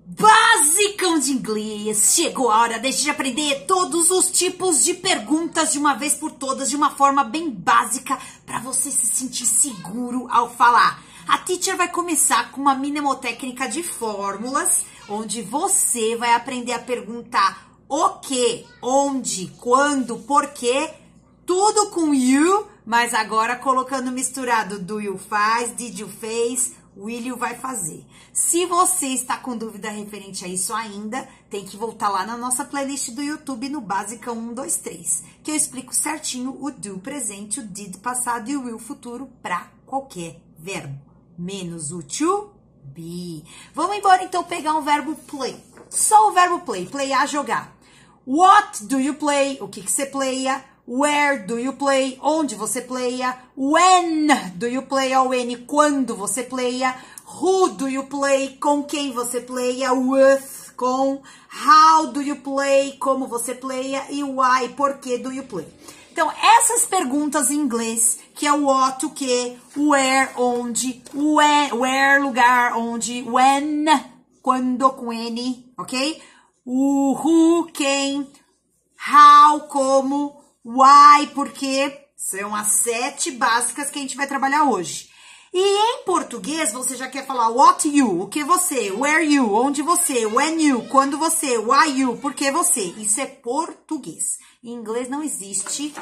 Basicão de inglês, chegou a hora de aprender todos os tipos de perguntas de uma vez por todas, de uma forma bem básica, para você se sentir seguro ao falar. A teacher vai começar com uma mnemotécnica de fórmulas, onde você vai aprender a perguntar o que, onde, quando, porquê, tudo com you, mas agora colocando misturado do you faz, did you fez, will you vai fazer. Se você está com dúvida referente a isso ainda, tem que voltar lá na nossa playlist do YouTube no Básica 1, 2, 3, que eu explico certinho o do presente, o did passado e o will futuro para qualquer verbo, menos o to be. Vamos embora então pegar um verbo play. Só o verbo play, playar, jogar. What do you play? O que você playa? Where do you play? Onde você playa? When do you play? Ou N, quando você playa? Who do you play? Com quem você playa? With, com. How do you play? Como você playa? E why, por que do you play? Então, essas perguntas em inglês, que é o what, o que, where, onde, when, where, lugar, onde, when, quando, com N, ok? O who, quem, how, como, why, por quê? São as 7 básicas que a gente vai trabalhar hoje. E em português, você já quer falar what you, o que você, where you, onde você, when you, quando você, why you, por que você. Isso é português. Em inglês não existe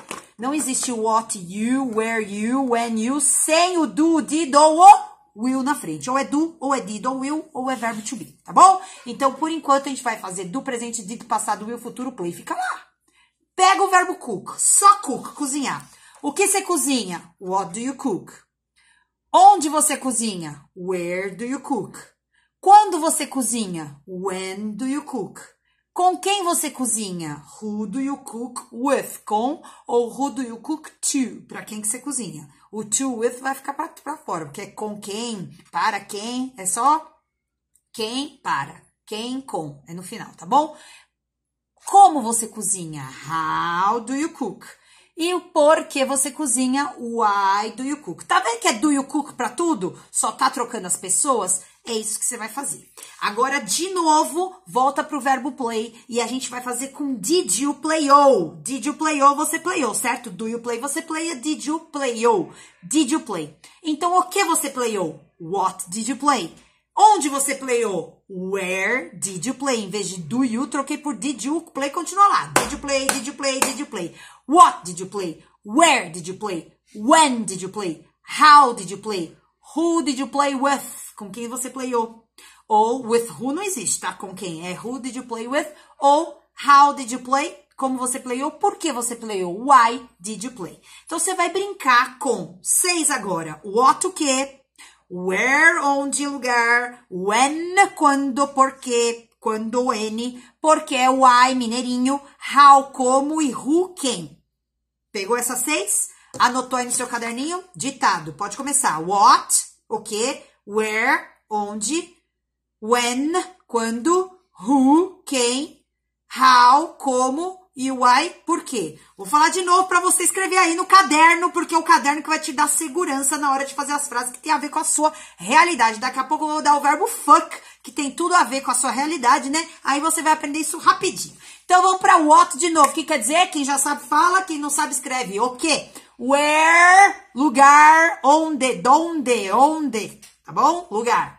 what you, where you, when you, sem o do, did ou o will na frente. Ou é do, ou é did, ou will, ou é verbo to be, tá bom? Então, por enquanto, a gente vai fazer do presente, did, passado, will, futuro, play. Fica lá. Pega o verbo cook, só cook, cozinhar. O que você cozinha? What do you cook? Onde você cozinha? Where do you cook? Quando você cozinha? When do you cook? Com quem você cozinha? Who do you cook with? Com ou who do you cook to? Para quem que você cozinha? O to with vai ficar para fora, porque é com quem, para quem, é só quem, para, quem, com, é no final, tá bom? Como você cozinha? How do you cook? E o porquê você cozinha? Why do you cook? Tá vendo que é do you cook pra tudo? Só tá trocando as pessoas? É isso que você vai fazer. Agora, de novo, volta pro verbo play e a gente vai fazer com did you playou. Did you playou, você playou, certo? Do you play, você playa. Did you playou? Did you play? Então, o que você playou? What did you play? Onde você playou? Where did you play? Em vez de do you, troquei por did you, play continua lá. Did you play, did you play, did you play? What did you play? Where did you play? When did you play? How did you play? Who did you play with? Com quem você playou? Ou with who não existe, tá? Com quem? É who did you play with? Ou how did you play? Como você playou? Por que você playou? Why did you play? Então, você vai brincar com 6 agora. What, o que? Where, onde, lugar, when, quando, porquê, quando, N, porquê, why, mineirinho, how, como e who, quem. Pegou essas 6? Anotou aí no seu caderninho? Ditado. Pode começar. What, o que, where, onde, when, quando, who, quem, how, como e why, por quê? Vou falar de novo para você escrever aí no caderno, porque é o caderno que vai te dar segurança na hora de fazer as frases que tem a ver com a sua realidade. Daqui a pouco eu vou dar o verbo fuck, que tem tudo a ver com a sua realidade, né? Aí você vai aprender isso rapidinho. Então vamos para what de novo. O que quer dizer? Quem já sabe fala, quem não sabe escreve. O quê? Where, lugar, onde, donde, tá bom? Lugar.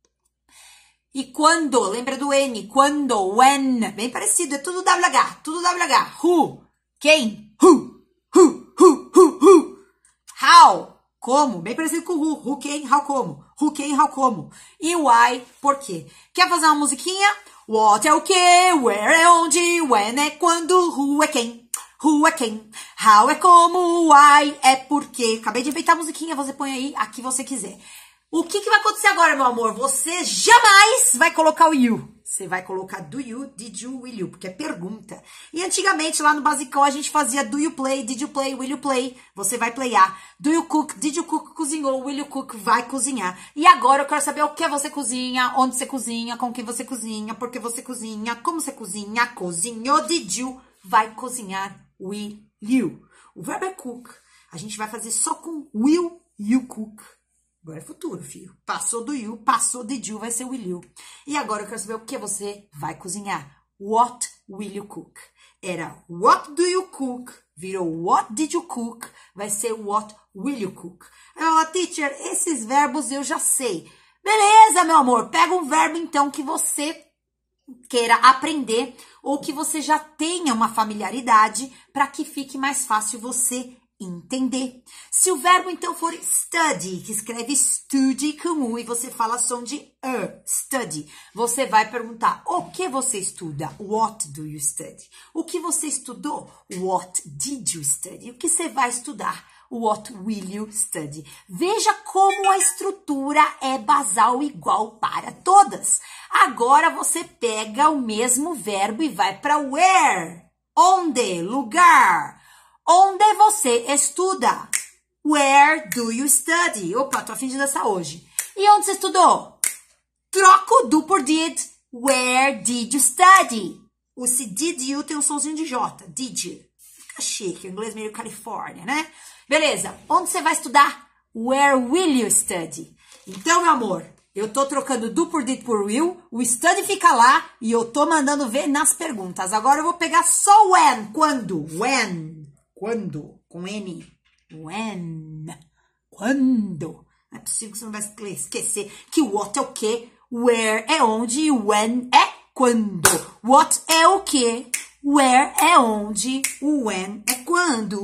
E quando, lembra do N, quando, when, bem parecido, é tudo WH, tudo WH. Who, quem, who. How, como, bem parecido com who, quem, how, como. Who, quem, how, como. E why, por quê. Quer fazer uma musiquinha? What é o quê, where é onde, when é quando, who é quem. Who é quem, how é como, why é por quê. Acabei de inventar a musiquinha, você põe aí a que você quiser. O que vai acontecer agora, meu amor? Você jamais vai colocar o you. Você vai colocar do you, did you, will you, porque é pergunta. E antigamente, lá no basicão, a gente fazia do you play, did you play, will you play. Você vai playar. Do you cook, did you cook, cozinhou, will you cook, vai cozinhar. E agora eu quero saber o que você cozinha, onde você cozinha, com quem você cozinha, por que você cozinha, como você cozinha, cozinhou, did you, vai cozinhar, will you. O verbo é cook. A gente vai fazer só com will you cook. Agora é futuro, filho. Passou do you, passou de you, vai ser will you. E agora eu quero saber o que você vai cozinhar. What will you cook? Era what do you cook? Virou what did you cook? Vai ser what will you cook? Ela, teacher, esses verbos eu já sei. Beleza, meu amor. Pega um verbo, então, que você queira aprender ou que você já tenha uma familiaridade para que fique mais fácil você entender. Se o verbo, então, for study, que escreve study com U e você fala som de study, você vai perguntar, o que você estuda? What do you study? O que você estudou? What did you study? O que você vai estudar? What will you study? Veja como a estrutura é basal igual para todas. Agora você pega o mesmo verbo e vai para where. Onde? Lugar. Onde você estuda? Where do you study? Opa, tô a fim de dançar hoje. E onde você estudou? Troco do por did. Where did you study? O se did you tem um sonzinho de J. Did you? Fica chique, o inglês meio Califórnia, né? Beleza, onde você vai estudar? Where will you study? Então, meu amor, eu tô trocando do por did por will, o study fica lá e eu tô mandando ver nas perguntas. Agora eu vou pegar só when, quando? When, quando, com N. When, quando. Não é possível que você não vai esquecer que what é o quê? Where é onde e when é quando. What é o quê? Where é onde, o when é quando.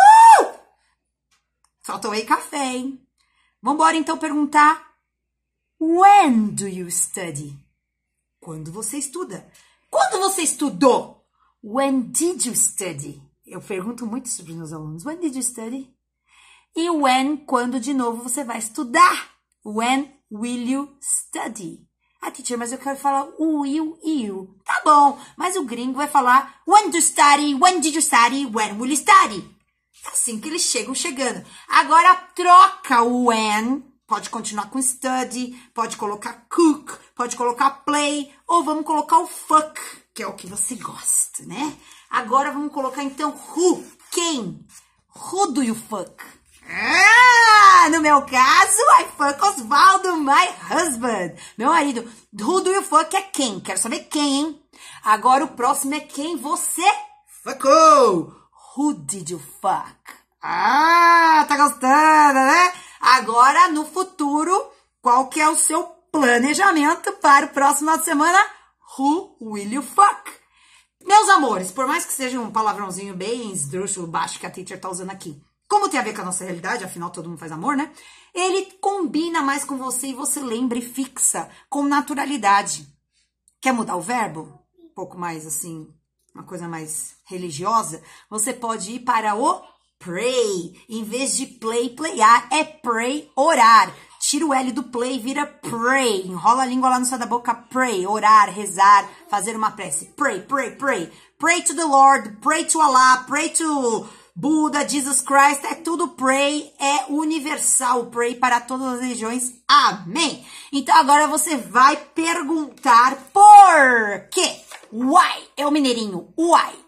Faltou aí café, hein? Vambora então perguntar. When do you study? Quando você estuda. Quando você estudou? When did you study? Eu pergunto muito isso para os meus alunos. When did you study? E when, quando de novo você vai estudar. When will you study? Ah, teacher, mas eu quero falar will you. Tá bom, mas o gringo vai falar when do you study? When did you study? When will you study? Assim que eles chegam chegando. Agora troca o when, pode continuar com study, pode colocar cook, pode colocar play, ou vamos colocar o fuck, que é o que você gosta, né? Agora vamos colocar então who, quem? Who do you fuck? Ah, no meu caso, I fuck Osvaldo, my husband. Meu marido. Who do you fuck é quem? Quero saber quem, hein? Agora o próximo é quem você fuckou. Who did you fuck? Ah, tá gostando, né? Agora, no futuro, qual que é o seu planejamento para o próximo final de semana? Who will you fuck? Meus amores, por mais que seja um palavrãozinho bem esdrúxulo, baixo que a teacher tá usando aqui, como tem a ver com a nossa realidade, afinal todo mundo faz amor, né? Ele combina mais com você e você lembra e fixa com naturalidade. Quer mudar o verbo? Um pouco mais assim, uma coisa mais religiosa, você pode ir para o pray. Em vez de play, playar, é pray, orar. Tira o L do play, vira pray. Enrola a língua lá no céu da boca, pray, orar, rezar, fazer uma prece. Pray, pray, pray. Pray to the Lord, pray to Allah, pray to Buda, Jesus Christ, é tudo pray, é universal, pray para todas as religiões. Amém. Então agora você vai perguntar por quê? Why é o mineirinho, why.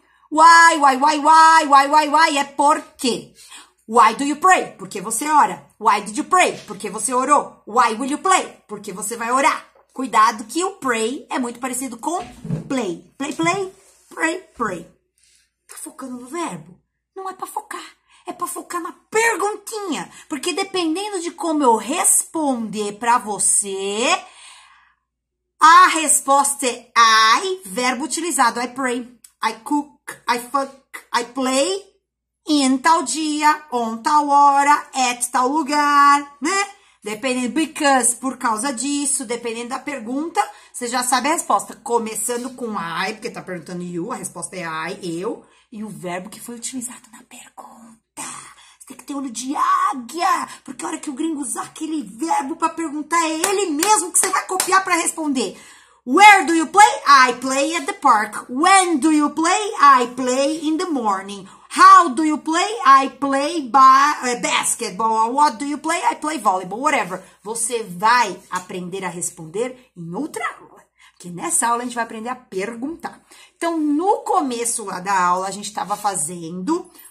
Why é por quê? Why do you pray? Porque você ora. Why did you pray? Porque você orou. Why will you play? Porque você vai orar. Cuidado que o pray é muito parecido com play. Play, play, pray, pray. Tá focando no verbo? Não é pra focar. É pra focar na perguntinha. Porque dependendo de como eu responder pra você, a resposta é I, verbo utilizado. I pray, I cook, I fuck, I play, in tal dia, on tal hora, at tal lugar, né? Dependendo, because, por causa disso, dependendo da pergunta, você já sabe a resposta. Começando com I, porque tá perguntando you, a resposta é I, eu, e o verbo que foi utilizado na pergunta. Você tem que ter olho de águia, porque a hora que o gringo usar aquele verbo pra perguntar, é ele mesmo que você vai copiar pra responder. Where do you play? I play at the park. When do you play? I play in the morning. How do you play? I play basketball. What do you play? I play volleyball. Whatever. Você vai aprender a responder em outra aula. Porque nessa aula a gente vai aprender a perguntar. Então, no começo lá da aula, a gente estava fazendo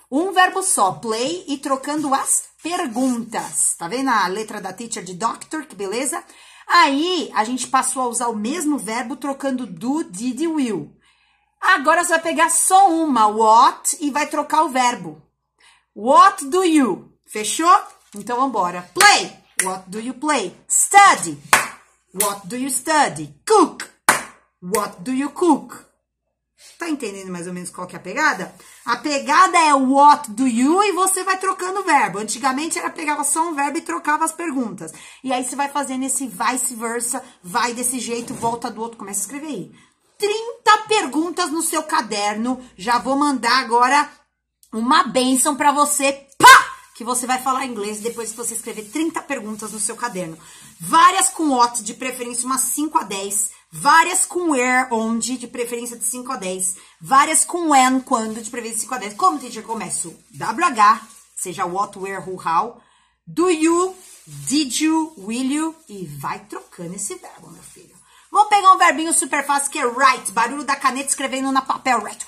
Um verbo só, play, e trocando as perguntas. Tá vendo a letra da teacher de doctor? Que beleza? Aí, a gente passou a usar o mesmo verbo trocando do, did e will. Agora, você vai pegar só uma, what, e vai trocar o verbo. What do you? Fechou? Então, vambora. Play. What do you play? Study. What do you study? Cook. What do you cook? Tá entendendo mais ou menos qual que é a pegada? A pegada é what do you e você vai trocando o verbo. Antigamente, ela pegava só um verbo e trocava as perguntas. E aí, você vai fazendo esse vice-versa, vai desse jeito, volta do outro, começa a escrever aí. 30 perguntas no seu caderno. Já vou mandar agora uma bênção pra você. Pá! Que você vai falar inglês depois que você escrever 30 perguntas no seu caderno. Várias com what, de preferência umas 5 a 10. Várias com where, onde, de preferência de 5 a 10. Várias com when, quando, de preferência de 5 a 10. Como, teacher, começo? WH, seja what, where, who, how. Do you, did you, will you. E vai trocando esse verbo, meu filho. Vamos pegar um verbinho super fácil que é write. Barulho da caneta escrevendo na papel. Write.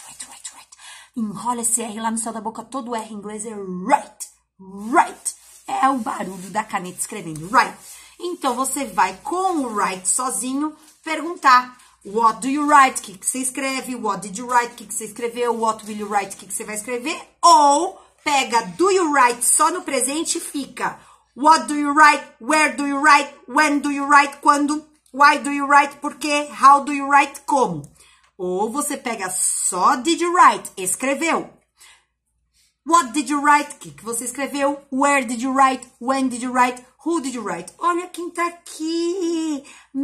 Enrola esse R lá no céu da boca. Todo R em inglês é write. É o barulho da caneta escrevendo. Write. Então, você vai com o write sozinho perguntar. What do you write? O que você escreve? What did you write? O que você escreveu? What will you write? O que você vai escrever? Ou pega do you write só no presente e fica. What do you write? Where do you write? When do you write? Quando? Why do you write? Por quê? How do you write? Como? Ou você pega só did you write? Escreveu. What did you write? O que você escreveu? Where did you write? When did you write? Who did you write? Olha quem tá aqui.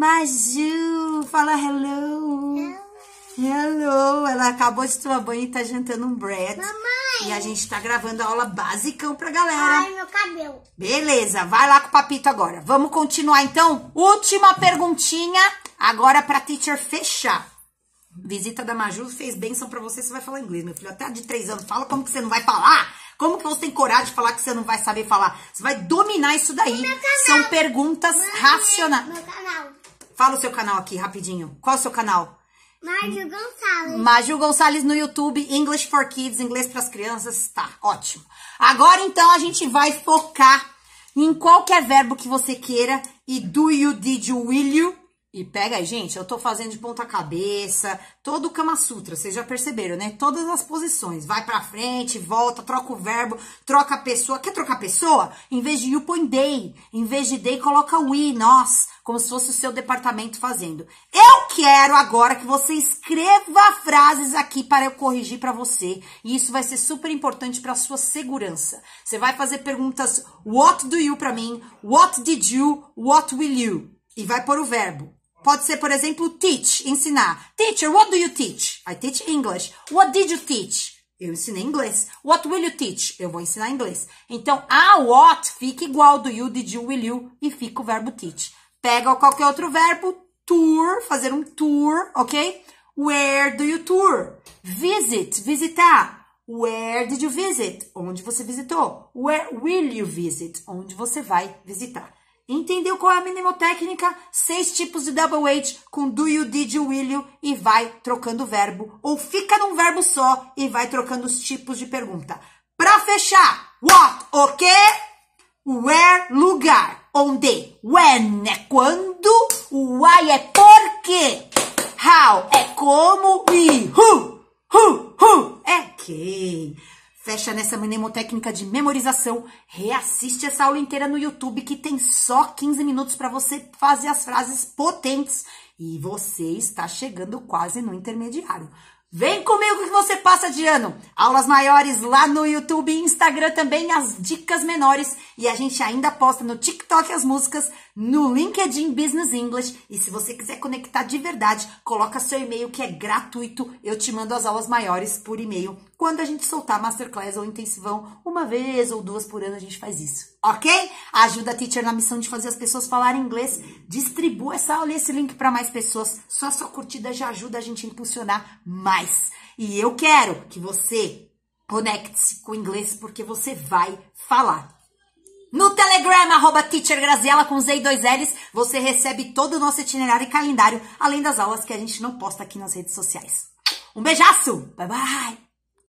Maju. Fala hello. Hello. Ela acabou de tomar banho e tá jantando um bread. Mamãe. E a gente tá gravando a aula basicão pra galera. Ai, meu cabelo. Beleza, vai lá com o papito agora. Vamos continuar então? Última perguntinha, agora pra teacher fechar. Visita da Maju fez bênção pra você, você vai falar inglês, meu filho. Até de 3 anos, fala como que você não vai falar. Como que você tem coragem de falar que você não vai saber falar? Você vai dominar isso daí. São perguntas racionais. Meu canal. Fala o seu canal aqui, rapidinho. Qual é o seu canal? Maju Gonçalves. Maju Gonçalves no YouTube, English for Kids, inglês para as crianças, tá, ótimo. Agora, então, a gente vai focar em qualquer verbo que você queira e do you, did you, will you. E pega aí, gente, eu tô fazendo de ponta cabeça, todo o Kama Sutra, vocês já perceberam, né? Todas as posições, vai pra frente, volta, troca o verbo, troca a pessoa. Quer trocar a pessoa? Em vez de you, põe they. Em vez de they, coloca we, nós, como se fosse o seu departamento fazendo. Eu quero agora que você escreva frases aqui para eu corrigir pra você. E isso vai ser super importante pra sua segurança. Você vai fazer perguntas, what do you pra mim, what did you, what will you? E vai pôr o verbo. Pode ser, por exemplo, teach, ensinar. Teacher, what do you teach? I teach English. What did you teach? Eu ensinei inglês. What will you teach? Eu vou ensinar inglês. Então, a what fica igual do you, did you, will you, e fica o verbo teach. Pega qualquer outro verbo, tour, fazer um tour, ok? Where do you tour? Visit, visitar. Where did you visit? Onde você visitou? Where will you visit? Onde você vai visitar. Entendeu qual é a mnemotécnica? 6 tipos de double H com do you, did you, will you e vai trocando o verbo. Ou fica num verbo só e vai trocando os tipos de pergunta. Pra fechar, what, o quê? Where, lugar. Onde? When é quando. Why é por quê. How é como. E who é quem. Fecha nessa mnemotécnica de memorização, reassiste essa aula inteira no YouTube que tem só 15 minutos para você fazer as frases potentes e você está chegando quase no intermediário. Vem comigo que você passa de ano. Aulas maiores lá no YouTube e Instagram também, as dicas menores. E a gente ainda posta no TikTok as músicas, no LinkedIn Business English. E se você quiser conectar de verdade, coloca seu e-mail que é gratuito. Eu te mando as aulas maiores por e-mail. Quando a gente soltar Masterclass ou Intensivão, 1 vez ou 2 por ano a gente faz isso. Ok? Ajuda a teacher na missão de fazer as pessoas falarem inglês. Distribua essa aula e esse link para mais pessoas. Só a sua curtida já ajuda a gente a impulsionar mais. E eu quero que você conecte-se com o inglês porque você vai falar. No Telegram, @teachergraziela com Z e 2 L's, você recebe todo o nosso itinerário e calendário, além das aulas que a gente não posta aqui nas redes sociais. Um beijaço! Bye, bye!